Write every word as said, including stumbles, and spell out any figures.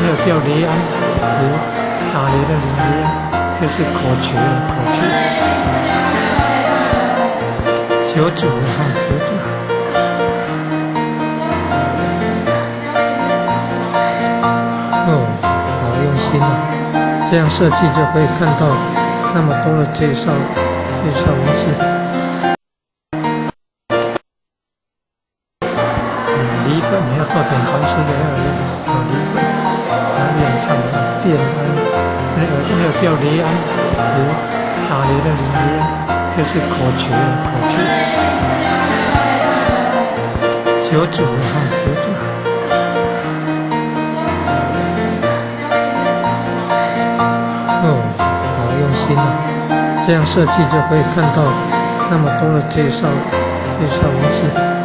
没有叫雷安，雷打雷的雷，这是口诀口诀。九组哈，九组。哦，好用心啊！这样设计就可以看到那么多的介绍介绍文字。离本你要做点传输的要有啊，离本，然后演唱的电安，那个没有叫雷安，雷打雷的雷，这是口诀口诀。九组哈，九组。哦，好用心啊！这样设计就可以看到那么多的介绍介绍文字。